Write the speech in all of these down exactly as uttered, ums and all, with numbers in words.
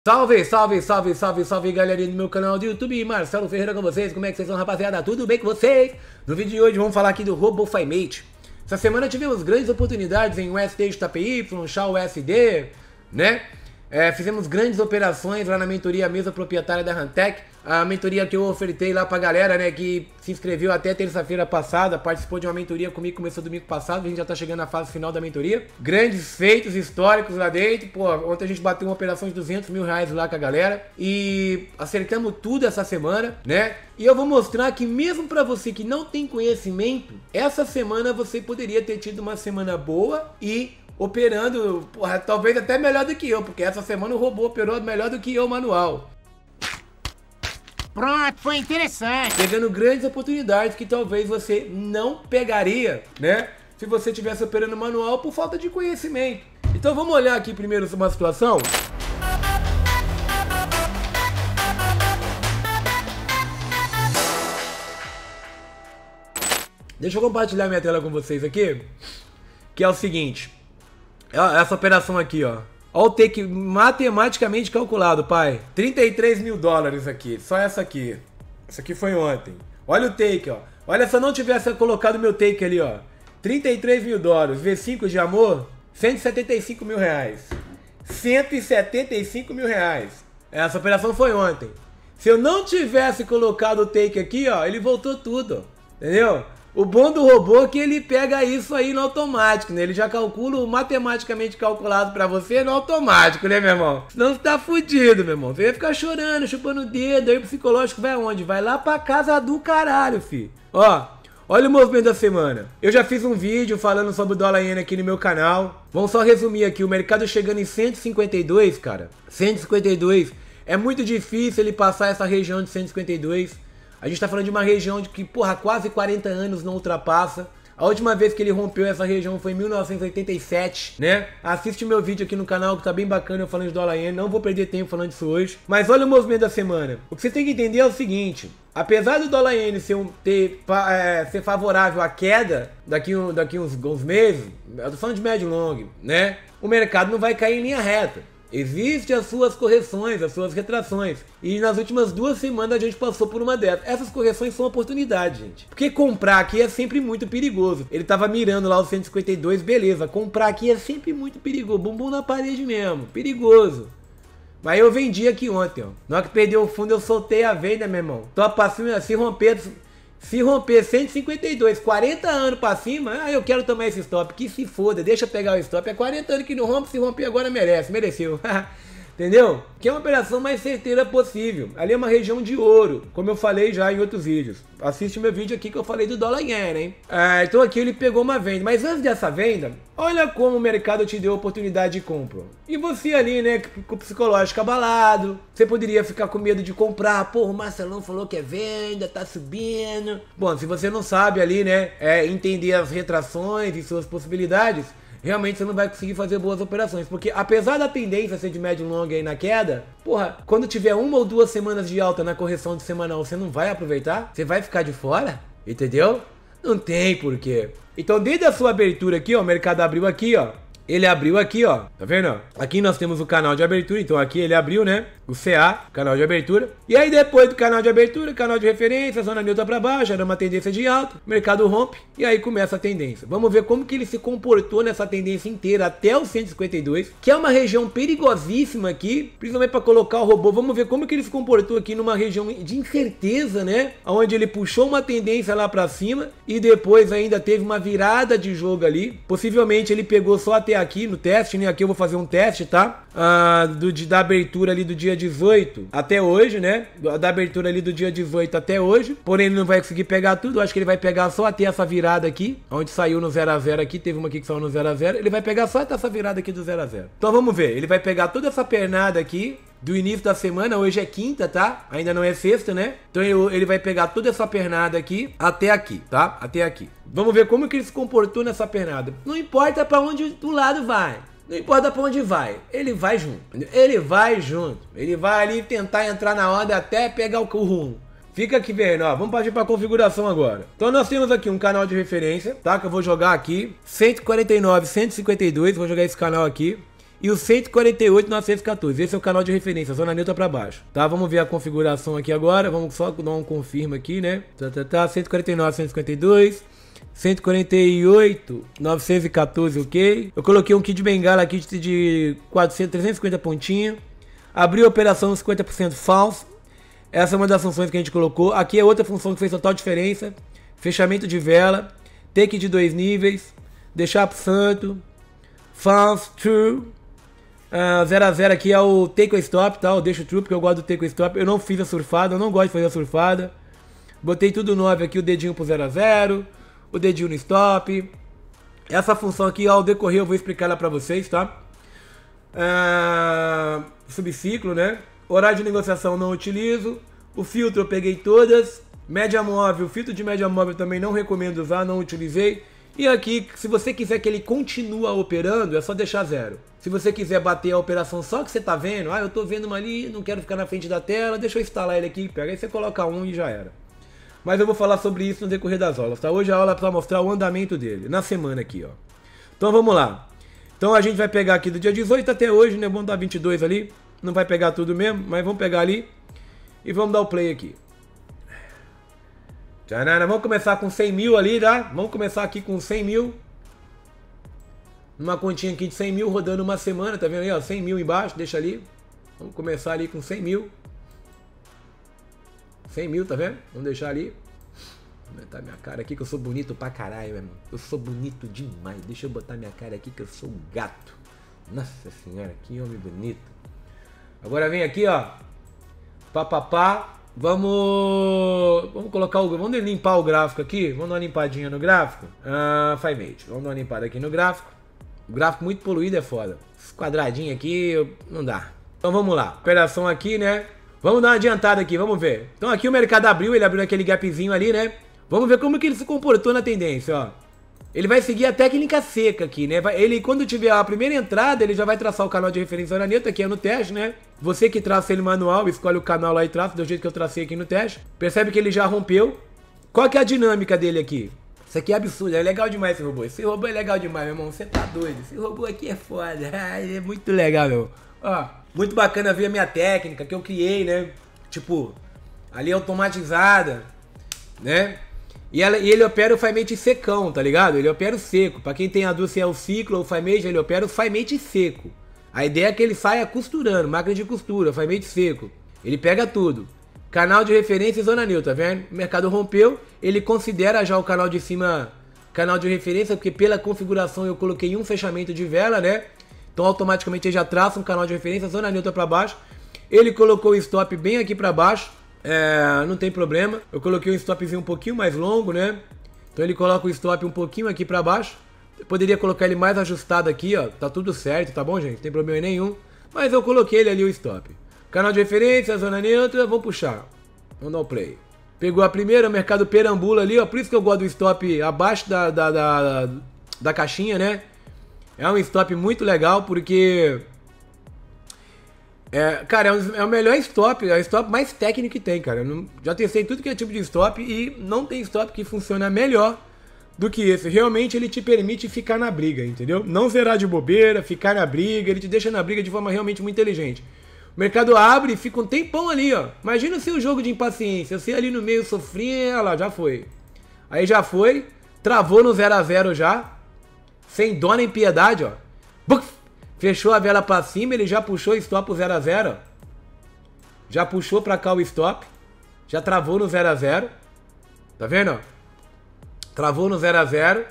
Salve, salve, salve, salve, salve, galerinha do meu canal do YouTube, Marcelo Ferreira com vocês. Como é que vocês estão, rapaziada? Tudo bem com vocês? No vídeo de hoje vamos falar aqui do RoboFiMate. Essa semana tivemos grandes oportunidades em U S D T P Y, S H A U S D, né? É, fizemos grandes operações lá na mentoria mesa proprietária da Rantec. A mentoria que eu ofertei lá pra galera, né, que se inscreveu até terça-feira passada, participou de uma mentoria comigo, começou domingo passado, a gente já tá chegando na fase final da mentoria. Grandes feitos históricos lá dentro, pô, ontem a gente bateu uma operação de duzentos mil reais lá com a galera e acertamos tudo essa semana, né? E eu vou mostrar que mesmo pra você que não tem conhecimento, essa semana você poderia ter tido uma semana boa e operando, porra, talvez até melhor do que eu, porque essa semana o robô operou melhor do que eu manual. Pronto, foi interessante. Pegando grandes oportunidades que talvez você não pegaria, né? Se você estivesse operando manual por falta de conhecimento. Então vamos olhar aqui primeiro uma situação. Deixa eu compartilhar minha tela com vocês aqui. Que é o seguinte. Essa operação aqui, ó. Olha o take matematicamente calculado, pai. trinta e três mil dólares aqui. Só essa aqui. Essa aqui foi ontem. Olha o take, ó. Olha, se eu não tivesse colocado meu take ali, ó. trinta e três mil dólares. V cinco de amor. cento e setenta e cinco mil reais. cento e setenta e cinco mil reais. Essa operação foi ontem. Se eu não tivesse colocado o take aqui, ó. Ele voltou tudo. Entendeu? O bom do robô é que ele pega isso aí no automático, né? Ele já calcula o matematicamente calculado pra você no automático, né, meu irmão? Senão você tá fudido, meu irmão. Você vai ficar chorando, chupando o dedo, aí o psicológico vai aonde? Vai lá pra casa do caralho, fi. Ó, olha o movimento da semana. Eu já fiz um vídeo falando sobre o dólar iene aqui no meu canal. Vamos só resumir aqui. O mercado chegando em cento e cinquenta e dois, cara. cento e cinquenta e dois. É muito difícil ele passar essa região de cento e cinquenta e dois. A gente tá falando de uma região de que, porra, quase quarenta anos não ultrapassa. A última vez que ele rompeu essa região foi em mil novecentos e oitenta e sete, né? Assiste meu vídeo aqui no canal que tá bem bacana eu falando de dólar iene. Não vou perder tempo falando disso hoje. Mas olha o movimento da semana. O que você tem que entender é o seguinte. Apesar do dólar iene ser, um, ter, é, ser favorável à queda daqui, um, daqui uns, uns meses, eu tô falando de médio e longo, né? O mercado não vai cair em linha reta. Existem as suas correções, as suas retrações. E nas últimas duas semanas a gente passou por uma dessas. Essas correções são oportunidades, gente. Porque comprar aqui é sempre muito perigoso. Ele tava mirando lá o cento e cinquenta e dois, beleza. Comprar aqui é sempre muito perigoso. Bumbum na parede mesmo. Perigoso. Mas eu vendi aqui ontem, ó. Na hora que perdeu o fundo eu soltei a venda, meu irmão. Tô pra cima, se romper... Se romper cento e cinquenta e dois, quarenta anos pra cima, ah, eu quero tomar esse stop, que se foda, deixa eu pegar o stop, é quarenta anos que não rompe, se romper agora merece, mereceu, entendeu? Que é uma operação mais certeira possível, ali é uma região de ouro, como eu falei já em outros vídeos, assiste meu vídeo aqui que eu falei do dólar iene, hein? Ah, então aqui ele pegou uma venda, mas antes dessa venda, olha como o mercado te deu oportunidade de compra. E você ali, né, com o psicológico abalado, você poderia ficar com medo de comprar, pô, o Marcelão falou que é venda, tá subindo. Bom, se você não sabe ali, né, é, entender as retrações e suas possibilidades, realmente você não vai conseguir fazer boas operações. Porque apesar da tendência ser de médio e longo aí na queda, porra, quando tiver uma ou duas semanas de alta na correção de semanal, você não vai aproveitar? Você vai ficar de fora? Entendeu? Não tem porquê. Então desde a sua abertura aqui, ó, o mercado abriu aqui, ó. Ele abriu aqui, ó, tá vendo? Aqui nós temos o canal de abertura, então aqui ele abriu, né? O C A, canal de abertura. E aí depois do canal de abertura, canal de referência, zona neutra para baixo, era uma tendência de alta, o mercado rompe e aí começa a tendência. Vamos ver como que ele se comportou nessa tendência inteira até o cento e cinquenta e dois, que é uma região perigosíssima aqui, principalmente para colocar o robô. Vamos ver como que ele se comportou aqui numa região de incerteza, né? Onde ele puxou uma tendência lá para cima e depois ainda teve uma virada de jogo ali. Possivelmente ele pegou só até aqui no teste, né? Aqui eu vou fazer um teste, tá? Ah, do, de, da abertura ali do dia dezoito até hoje, né? Da abertura ali do dia dezoito até hoje. Porém, ele não vai conseguir pegar tudo. Eu acho que ele vai pegar só até essa virada aqui, onde saiu no zero a zero aqui. Teve uma aqui que saiu no zero a zero. Ele vai pegar só até essa virada aqui do zero a zero. Então vamos ver. Ele vai pegar toda essa pernada aqui do início da semana. Hoje é quinta, tá? Ainda não é sexta, né? Então ele vai pegar toda essa pernada aqui até aqui, tá? Até aqui. Vamos ver como que ele se comportou nessa pernada. Não importa pra onde do lado vai. Não importa pra onde vai. Ele vai junto. Ele vai junto. Ele vai ali tentar entrar na onda até pegar o rumo. Fica aqui vendo, ó. Vamos partir pra configuração agora. Então nós temos aqui um canal de referência, tá? Que eu vou jogar aqui. cento e quarenta e nove, cento e cinquenta e dois. Vou jogar esse canal aqui. e o cento e quarenta e oito mil novecentos e quatorze. Esse é o canal de referência, zona neutra para baixo. Tá, vamos ver a configuração aqui agora. Vamos só dar um confirma aqui, né? Tá, tá, tá. cento e quarenta e nove, cento e cinquenta e dois. cento e quarenta e oito mil novecentos e quatorze, ok. Eu coloquei um kit de bengala aqui de quatrocentos, trezentos e cinquenta pontinhos. Abri a operação cinquenta por cento falso. Essa é uma das funções que a gente colocou. Aqui é outra função que fez total diferença. Fechamento de vela. Take de dois níveis. Deixar pro santo. False, true. Uh, zero a zero aqui é o take ou stop, tá? Eu deixo true porque eu gosto do take ou stop. Eu não fiz a surfada, eu não gosto de fazer a surfada. Botei tudo nove aqui, o dedinho pro zero a zero. O dedinho no stop. Essa função aqui, ao decorrer, eu vou explicar ela pra vocês, tá? Uh, subciclo, né? Horário de negociação não utilizo. O filtro eu peguei todas. Média móvel, filtro de média móvel também não recomendo usar, não utilizei. E aqui, se você quiser que ele continue operando, é só deixar zero. Se você quiser bater a operação só que você tá vendo, ah, eu tô vendo uma ali, não quero ficar na frente da tela, deixa eu instalar ele aqui, pega. Aí você coloca um e já era. Mas eu vou falar sobre isso no decorrer das aulas, tá? Hoje a aula é pra mostrar o andamento dele, na semana aqui, ó. Então vamos lá. Então a gente vai pegar aqui do dia dezoito até hoje, né? Vamos dar vinte e dois ali. Não vai pegar tudo mesmo, mas vamos pegar ali. E vamos dar o play aqui. Tchanana, vamos começar com cem mil ali, tá? Vamos começar aqui com cem mil. Uma continha aqui de cem mil rodando uma semana, tá vendo aí, ó? cem mil embaixo, deixa ali. Vamos começar ali com cem mil. cem mil, tá vendo? Vamos deixar ali. Vou botar minha cara aqui que eu sou bonito pra caralho, meu irmão. Eu sou bonito demais. Deixa eu botar minha cara aqui que eu sou um gato. Nossa senhora, que homem bonito. Agora vem aqui, ó. Pá, pá, pá. Vamos... Vamos colocar o... Vamos limpar o gráfico aqui. Vamos dar uma limpadinha no gráfico. Ah, five eight. Vamos dar uma limpada aqui no gráfico. O gráfico muito poluído é foda. Esse quadradinho aqui, não dá. Então vamos lá. Operação aqui, né? Vamos dar uma adiantada aqui, vamos ver. Então aqui o mercado abriu, ele abriu aquele gapzinho ali, né? Vamos ver como que ele se comportou na tendência, ó. Ele vai seguir a técnica seca aqui, né? Ele, quando tiver a primeira entrada, ele já vai traçar o canal de referência na neta, que é no teste, né? Você que traça ele manual, escolhe o canal lá e traça, do jeito que eu tracei aqui no teste. Percebe que ele já rompeu. Qual que é a dinâmica dele aqui? Isso aqui é absurdo, é legal demais esse robô. Esse robô é legal demais, meu irmão. Você tá doido. Esse robô aqui é foda. Ele é muito legal, meu. Ó, muito bacana ver a minha técnica que eu criei, né? Tipo, ali automatizada, né? E, ela, e ele opera o FireMate secão, tá ligado? Ele opera o seco. Pra quem tem a dúvida se é o ciclo ou o FireMate, ele opera o FireMate seco. A ideia é que ele saia costurando, máquina de costura, FireMate seco. Ele pega tudo. Canal de referência e zona neutra, tá vendo? O mercado rompeu, ele considera já o canal de cima canal de referência, porque pela configuração eu coloquei um fechamento de vela, né? Então automaticamente ele já traça um canal de referência, zona neutra para baixo. Ele colocou o stop bem aqui para baixo, é, não tem problema. Eu coloquei um stopzinho um pouquinho mais longo, né? Então ele coloca o stop um pouquinho aqui para baixo. Eu poderia colocar ele mais ajustado aqui, ó. Tá tudo certo, tá bom, gente? Não tem problema nenhum. Mas eu coloquei ele ali o stop. Canal de referência, zona neutra, vamos puxar. Vamos dar o play. Pegou a primeira, o mercado perambula ali, ó. Por isso que eu gosto do stop abaixo da, da, da, da caixinha, né? É um stop muito legal, porque... É, cara, é, um, é o melhor stop, é o stop mais técnico que tem, cara. Eu não, já testei tudo que é tipo de stop e não tem stop que funciona melhor do que esse. Realmente ele te permite ficar na briga, entendeu? Não zerar de bobeira, ficar na briga, ele te deixa na briga de forma realmente muito inteligente. O mercado abre e fica um tempão ali, ó. Imagina o seu jogo de impaciência. Você ali no meio sofrendo, olha lá, já foi. Aí já foi, travou no zero a zero já. Sem dó nem piedade, ó. Buf! Fechou a vela pra cima, ele já puxou o stop pro zero a zero. Já puxou pra cá o stop. Já travou no zero a zero. Tá vendo, ó? Travou no zero a zero.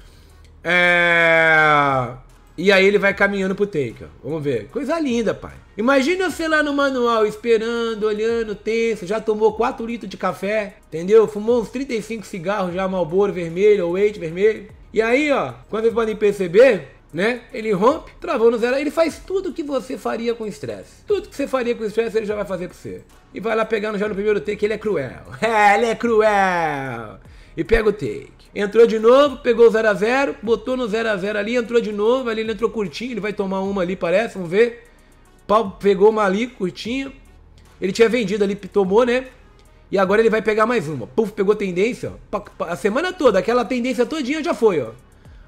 É... E aí ele vai caminhando pro take, ó. Vamos ver. Coisa linda, pai. Imagina você lá no manual, esperando, olhando, tenso. Já tomou quatro litros de café, entendeu? Fumou uns trinta e cinco cigarros já, Marlboro vermelho ou Eight vermelho. E aí, ó, quando vocês podem perceber, né? Ele rompe, travou no zero. Ele faz tudo que você faria com estresse. Tudo que você faria com estresse, ele já vai fazer pra você. E vai lá pegando já no primeiro take, ele é cruel. É, ele é cruel. E pega o take. Entrou de novo, pegou o zero a zero, botou no zero a zero ali, entrou de novo, ali ele entrou curtinho, ele vai tomar uma ali, parece, vamos ver. Pau, pegou uma ali, curtinho. Ele tinha vendido ali, tomou, né? E agora ele vai pegar mais uma. Puf, pegou tendência, ó. A semana toda, aquela tendência todinha já foi, ó.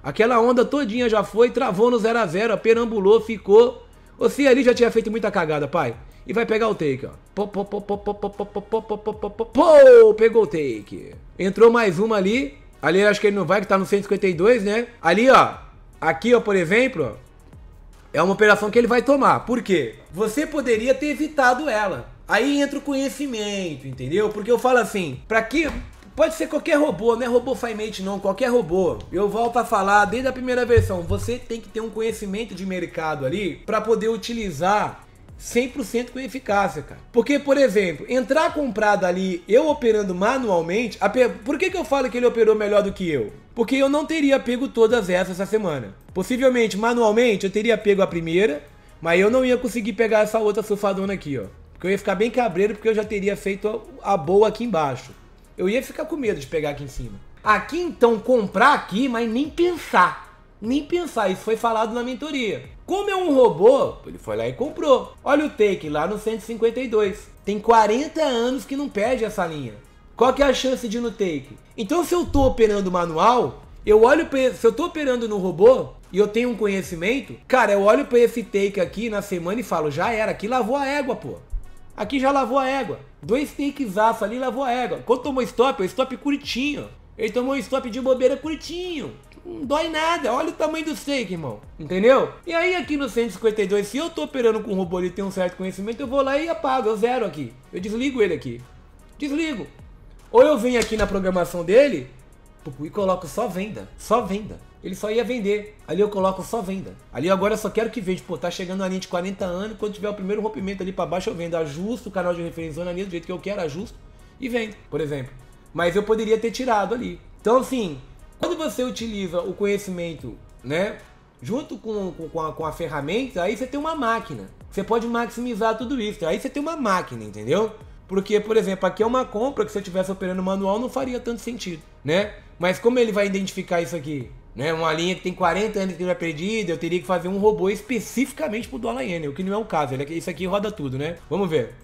Aquela onda todinha já foi, travou no zero a zero, perambulou, ficou. Você ali já tinha feito muita cagada, pai. E vai pegar o take, ó. Pô, pô, pô, pô, pô, pô, pô, pô, pô, pô, pô, pô, pô, pegou o take. Entrou mais uma ali. Ali acho que ele não vai, que tá no cento e cinquenta e dois, né? Ali, ó. Aqui, ó, por exemplo, ó. É uma operação que ele vai tomar. Por quê? Você poderia ter evitado ela. Aí entra o conhecimento, entendeu? Porque eu falo assim, pra que... Pode ser qualquer robô, não é robô FireMate não, qualquer robô. Eu volto a falar desde a primeira versão, você tem que ter um conhecimento de mercado ali pra poder utilizar cem por cento com eficácia, cara. Porque, por exemplo, entrar comprado ali, eu operando manualmente, a pe... por que que eu falo que ele operou melhor do que eu? Porque eu não teria pego todas essas essa semana. Possivelmente, manualmente, eu teria pego a primeira, mas eu não ia conseguir pegar essa outra surfadona aqui, ó. Porque eu ia ficar bem cabreiro, porque eu já teria feito a boa aqui embaixo. Eu ia ficar com medo de pegar aqui em cima. Aqui, então, comprar aqui, mas nem pensar. Nem pensar, isso foi falado na mentoria. Como é um robô, ele foi lá e comprou. Olha o take lá no cento e cinquenta e dois. Tem quarenta anos que não perde essa linha. Qual que é a chance de ir no take? Então, se eu tô operando manual, eu olho pra, se eu tô operando no robô e eu tenho um conhecimento, cara, eu olho pra esse take aqui na semana e falo, já era, aqui lavou a égua, pô. Aqui já lavou a égua. Dois takes aço ali, lavou a égua. Quando tomou stop, é stop curtinho. Ele tomou um stop de bobeira curtinho. Não dói nada. Olha o tamanho do take, irmão. Entendeu? E aí aqui no cento e cinquenta e dois, se eu tô operando com um robô e tem um certo conhecimento, eu vou lá e apago. Eu zero aqui. Eu desligo ele aqui. Desligo. Ou eu venho aqui na programação dele e coloco só venda. Só venda. Ele só ia vender. Ali eu coloco só venda. Ali agora eu só quero que veja. Pô, tá chegando a linha de quarenta anos. Quando tiver o primeiro rompimento ali pra baixo, eu vendo. Ajusto o canal de referência na linha do jeito que eu quero, ajusto e vendo, por exemplo. Mas eu poderia ter tirado ali. Então, assim, quando você utiliza o conhecimento, né, junto com, com, a, com a ferramenta, aí você tem uma máquina. Você pode maximizar tudo isso. Aí você tem uma máquina, entendeu? Porque, por exemplo, aqui é uma compra que se eu estivesse operando manual não faria tanto sentido, né? Mas como ele vai identificar isso aqui? Né, uma linha que tem quarenta anos que ele vai perdido, eu teria que fazer um robô especificamente pro dólar iene, o que não é o caso. Ele, isso aqui roda tudo, né? Vamos ver.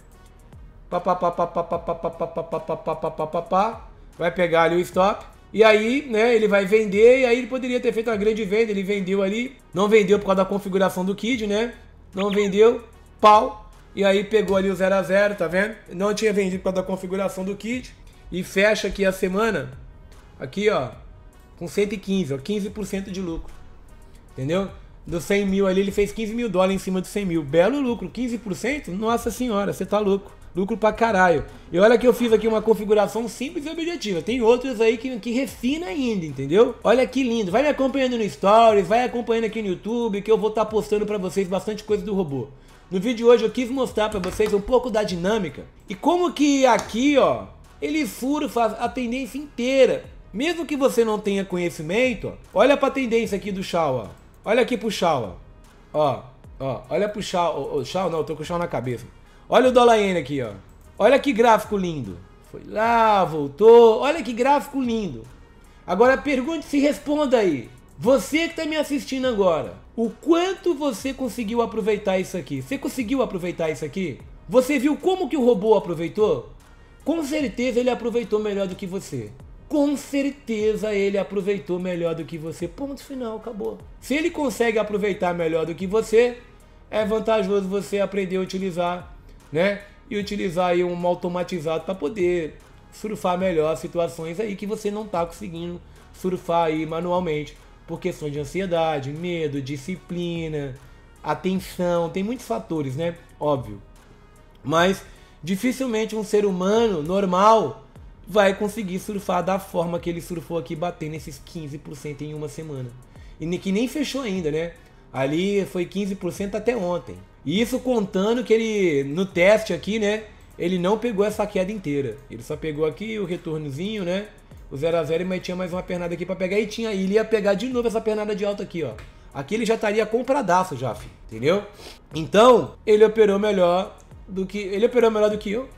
Vai pegar ali o stop. E aí, né, ele vai vender. E aí ele poderia ter feito uma grande venda. Ele vendeu ali. Não vendeu por causa da configuração do K I D, né? Não vendeu. Pau. E aí pegou ali o zero a zero, tá vendo? Não tinha vendido por causa da configuração do K I D. E fecha aqui a semana. Aqui, ó. Com cento e quinze, ó, quinze por cento de lucro, entendeu? Dos cem mil ali, ele fez quinze mil dólares em cima dos cem mil. Belo lucro, quinze por cento? Nossa senhora, você tá louco. Lucro pra caralho. E olha que eu fiz aqui uma configuração simples e objetiva. Tem outros aí que, que refina ainda, entendeu? Olha que lindo. Vai me acompanhando no Stories, vai acompanhando aqui no YouTube, que eu vou estar tá postando pra vocês bastante coisa do robô. No vídeo de hoje eu quis mostrar pra vocês um pouco da dinâmica. E como que aqui, ó, ele surfa a tendência inteira. Mesmo que você não tenha conhecimento, ó, olha pra tendência aqui do Shao, ó. Olha aqui pro Shao, ó. Ó, ó, olha pro Shao. O Shao não, eu tô com o Shao na cabeça. Olha o dólar iene aqui, ó. Olha que gráfico lindo. Foi lá, voltou. Olha que gráfico lindo. Agora pergunte-se e responda aí. Você que tá me assistindo agora, o quanto você conseguiu aproveitar isso aqui? Você conseguiu aproveitar isso aqui? Você viu como que o robô aproveitou? Com certeza ele aproveitou melhor do que você. Com certeza ele aproveitou melhor do que você. Ponto final, acabou. Se ele consegue aproveitar melhor do que você, é vantajoso você aprender a utilizar, né? E utilizar aí um automatizado para poder surfar melhor situações aí que você não está conseguindo surfar aí manualmente. Por questões de ansiedade, medo, disciplina, atenção, tem muitos fatores, né? Óbvio. Mas dificilmente um ser humano normal vai conseguir surfar da forma que ele surfou aqui, batendo esses quinze por cento em uma semana. E que nem fechou ainda, né? Ali foi quinze por cento até ontem. E isso contando que ele, no teste aqui, né? Ele não pegou essa queda inteira. Ele só pegou aqui o retornozinho, né? O zero a zero, mas tinha mais uma pernada aqui pra pegar. E tinha, ele ia pegar de novo essa pernada de alta aqui, ó. Aqui ele já estaria compradaço já, filho. Entendeu? Então, ele operou melhor do que... Ele operou melhor do que eu.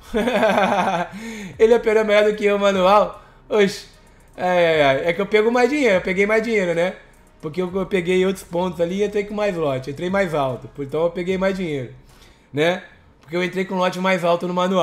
Ele operou melhor do que eu, manual. Oxe. É, é, é que eu pego mais dinheiro. Eu peguei mais dinheiro, né? Porque eu, eu peguei outros pontos ali e entrei com mais lote. Entrei mais alto. Então eu peguei mais dinheiro. Né? Porque eu entrei com lote mais alto no manual.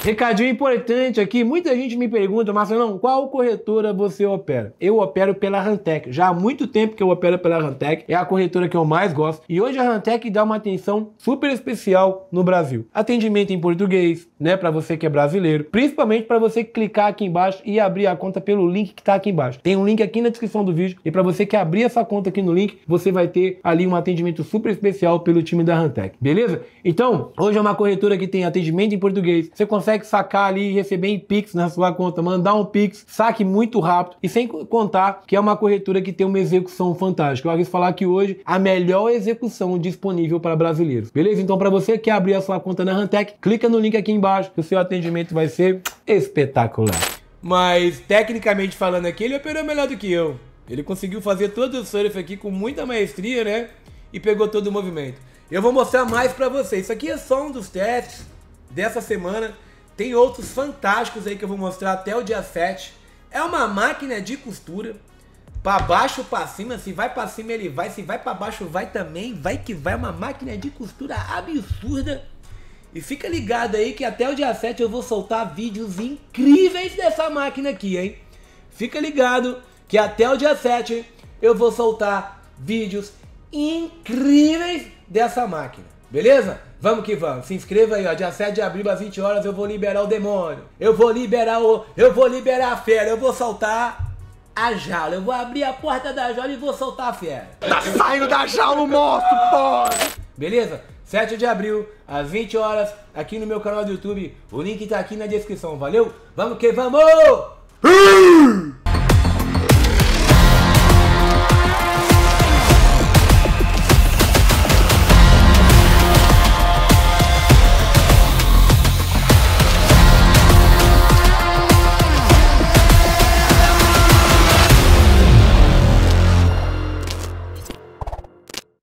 Recadinho importante aqui, muita gente me pergunta, Marcelão, qual corretora você opera? Eu opero pela Rantec, já há muito tempo que eu opero pela Rantec, é a corretora que eu mais gosto, e hoje a Rantec dá uma atenção super especial no Brasil. Atendimento em português, né, para você que é brasileiro, principalmente para você clicar aqui embaixo e abrir a conta pelo link que tá aqui embaixo. Tem um link aqui na descrição do vídeo, e para você que abrir essa conta aqui no link, você vai ter ali um atendimento super especial pelo time da Rantec, beleza? Então, hoje é uma corretora que tem atendimento em português, você consegue sacar ali e receber em Pix na sua conta, mandar um Pix, saque muito rápido, e sem contar que é uma corretora que tem uma execução fantástica. Eu quis falar que hoje a melhor execução disponível para brasileiros, beleza? Então para você que abrir a sua conta na Rantec, clica no link aqui embaixo que o seu atendimento vai ser espetacular. Mas tecnicamente falando aqui, ele operou melhor do que eu. Ele conseguiu fazer todo o surf aqui com muita maestria, né? E pegou todo o movimento. Eu vou mostrar mais para vocês. Isso aqui é só um dos testes dessa semana. Tem outros fantásticos aí que eu vou mostrar até o dia sete. É uma máquina de costura. Para baixo, para cima. Se vai para cima ele vai. Se vai para baixo vai também. Vai que vai. Uma máquina de costura absurda. E fica ligado aí que até o dia sete eu vou soltar vídeos incríveis dessa máquina aqui, hein? Fica ligado que até o dia sete eu vou soltar vídeos incríveis dessa máquina. Beleza? Vamos que vamos. Se inscreva aí, ó. Dia sete de abril às vinte horas eu vou liberar o demônio. Eu vou liberar o... Eu vou liberar a fera. Eu vou soltar a jaula. Eu vou abrir a porta da jaula e vou soltar a fera. Tá saindo da jaula o monstro, pô! Beleza? sete de abril, às vinte horas, aqui no meu canal do YouTube. O link tá aqui na descrição. Valeu? Vamos que vamos!